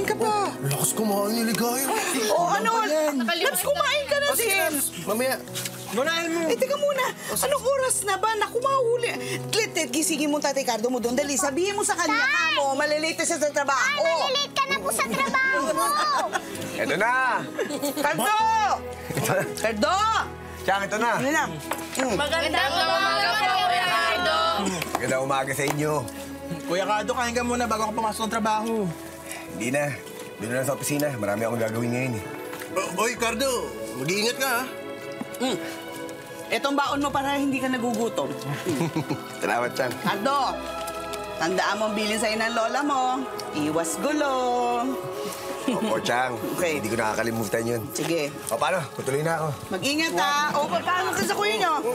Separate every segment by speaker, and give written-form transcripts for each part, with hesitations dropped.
Speaker 1: kumain ka pa.
Speaker 2: Lakas kumain ni Ligaya.
Speaker 1: Oo, ano? Labs, kumain ka na din.
Speaker 2: Mamaya. Manahin mo.
Speaker 1: Eh, teka muna. Anong oras na ba? Naku, mahuli. Tit, gisingin mo Tatay Cardo mo doon. Dali, sabihin mo sa kanya ka mo. Malilate siya sa trabaho.
Speaker 3: Malilate ka na po sa trabaho mo.
Speaker 2: Ito na.
Speaker 1: Cardo! Cardo!
Speaker 2: Chang, ito na.
Speaker 1: Ano na?
Speaker 3: Magandang umaga po, Kuya Cardo.
Speaker 2: Magandang umaga sa inyo.
Speaker 4: Kuya Cardo, kain ka muna bago ako pumasok ng trabaho.
Speaker 2: Hindi na. Doon na lang sa opisina. Marami akong gagawin ngayon eh.
Speaker 5: Oy, Cardo, mag-iingat ka, ha?
Speaker 1: Etong baon mo para hindi ka nagugutom.
Speaker 2: Salamat, Chang.
Speaker 1: Cardo, tandaan mo ang bilin sa'yo ng lola mo. Iwas gulo.
Speaker 2: Opo, Chang.
Speaker 1: Okay.
Speaker 2: Hindi ko nakakalimutan yun.
Speaker 1: Sige.
Speaker 2: O, paano? Tutuloy na ako.
Speaker 1: Mag-ingat ha. O, paano ka sa kuya nyo?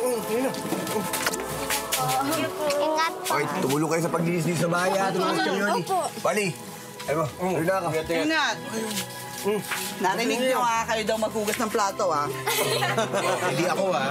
Speaker 3: Ingat po.
Speaker 2: Oy, tumulong kayo sa paglinis dito sa bahay, ha? Tumulong kayo yun.
Speaker 3: Opo.
Speaker 2: Pali, ano mo? Tuloy na ako.
Speaker 1: Ingat. Narinig nyo ha, kayo daw maghugas ng plato ha.
Speaker 2: Hindi ako, ha?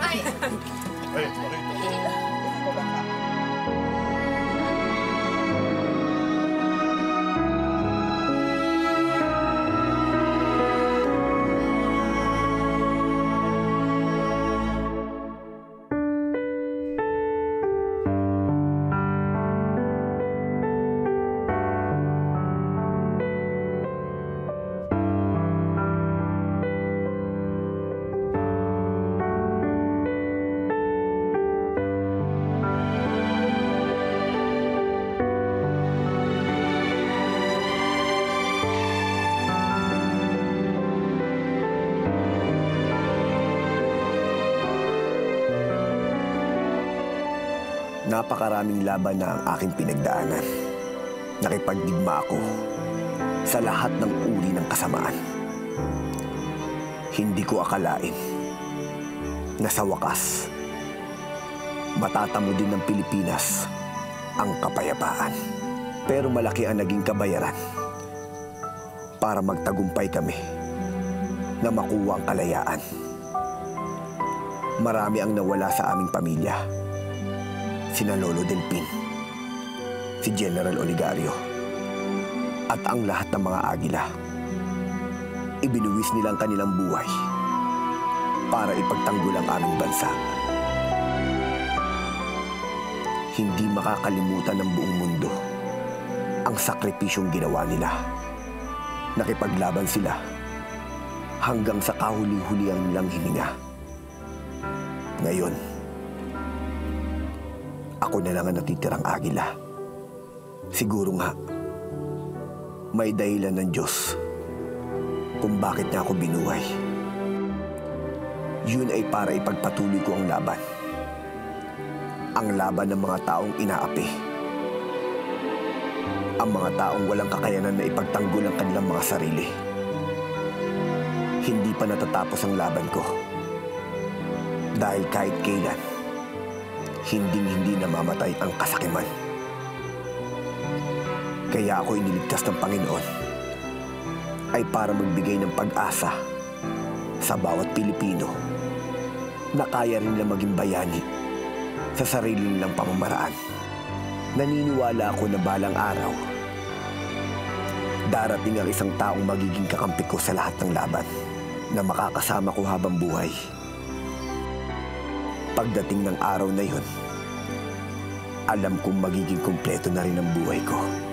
Speaker 2: Napakaraming laban na ang aking pinagdaanan. Nakipagdigma ako sa lahat ng uri ng kasamaan. Hindi ko akalain na sa wakas, matatamo din ng Pilipinas ang kapayapaan. Pero malaki ang naging kabayaran para magtagumpay kami na makuha ang kalayaan. Marami ang nawala sa aming pamilya. Sina Lolo Delpin, si General Oligario, at ang lahat ng mga agila. Ibinuwis nilang kanilang buhay para ipagtanggol ang aming bansa. Hindi makakalimutan ng buong mundo ang sakripisyong ginawa nila. Nakipaglaban sila hanggang sa kahuli-huliang nilang hininga. Ngayon, ako na lang ang natitirang agila. Siguro nga, may dahilan ng Diyos kung bakit niya ako binuhay. Yun ay para ipagpatuloy ko ang laban. Ang laban ng mga taong inaapi. Ang mga taong walang kakayanan na ipagtanggol ang kanilang mga sarili. Hindi pa natatapos ang laban ko. Dahil kahit kailan, hinding-hindi namamatay ang kasakiman. Kaya ako iniligtas ng Panginoon ay para magbigay ng pag-asa sa bawat Pilipino na kaya rin nilang maging bayani sa sarili nilang pamamaraan. Naniniwala ako na balang araw, darating ang isang taong magiging kakampi ko sa lahat ng laban na makakasama ko habang buhay. Pagdating ng araw na yun, alam kong magiging kumpleto na rin ang buhay ko.